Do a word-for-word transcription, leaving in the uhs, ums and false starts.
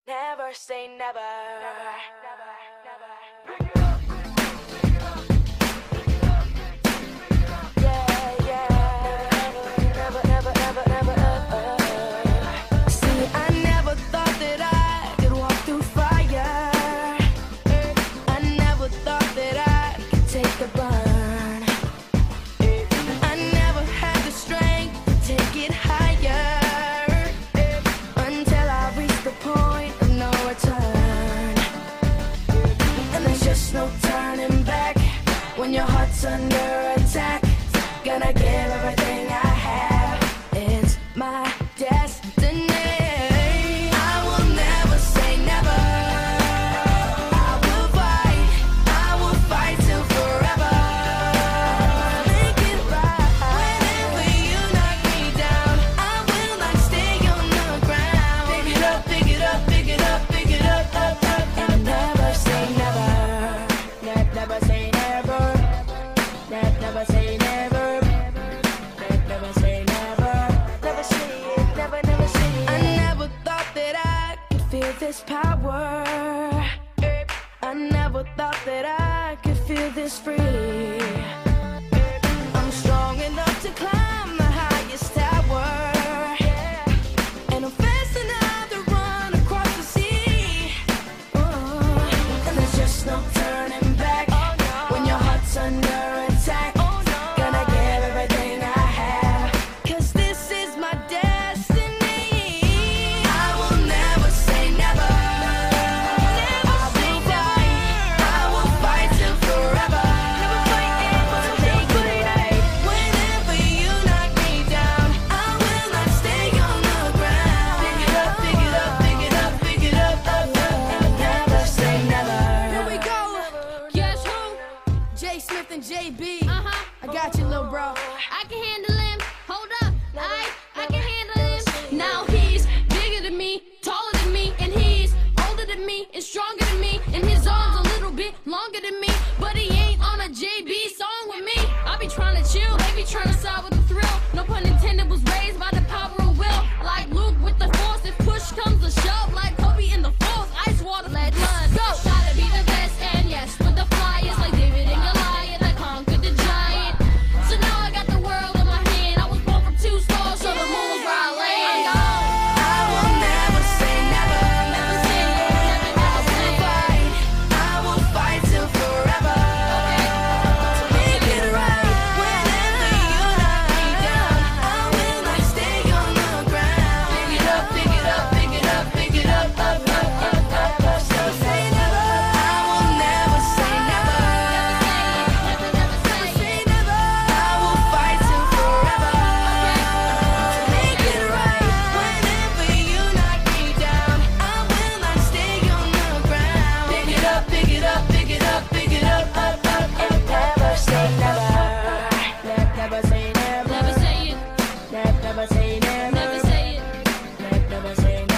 Never say never. Never, never, never. Yeah, yeah. Never, never, never, never. See, I never thought that I could walk through fire. I never thought that I could take the burn. I never had the strength to take it higher. Until I reached the point of no return. And there's just no turning back. When your heart's under attack, gonna give everything I have. It's my destiny. I will never say never. I will fight, I will fight till forever. Make it right. Whenever you knock me down, I will not stay on the ground. Pick it up, pick it up, pick it up, pick it up, up, up, and never say never. Ne- never say never. Ne- never say never. Ne- never say never. Never say it, never, never say it. I never thought that I could feel this power. I never thought that I could feel this free. I'm strong enough to climb the highest tower. And I'm fast enough to run across the sea. Uh, and there's just no turning back. When your heart's under attack, gonna give everything I have. Cause this is my destiny. I will never say never. I will fight, I will fight till forever. To make it right. Whenever you knock me down, I will not stay on the ground. Pick it up, pick it up, pick it up, pick it up, up, up, and never say never. Here we go. Guess who? J Smith and J B. Uh-huh. I got you, little bro. I can handle him. Hold up. I I can handle him. Now he's bigger than me, taller than me, and he's older than me and stronger than me. And his arms a little bit longer than me. But he ain't on a J B song with me. I be trying to chill, they be trying to side with the thrill. No pun intended, was raised by the power of will. Like Luke with the force, if push comes to shove. Like Kobe in the force, ice water, let blood go. Try to be the best, and yes, with the flyers like David and Goliath, I conquered the giant. So now I got the world in my hand. I was born from two stars, so the moon was where I land. I will never say never. Never say never, never say Fight, I will fight till forever. To make it right. Whenever you knock me down, I will not stay on the ground. Pick it up, pick it up, pick it up, pick it up, up, up, up, up, up. So say never. I will never say never. never, never say Say never. I will fight till forever. To make it right. Whenever you knock me down, I will not stay on the ground. Pick it up, pick it up, pick it up, pick it up, up, up, and never say never. Ne- Never say never. Never say it, Ne- Never say never. never say it. Ne- Never say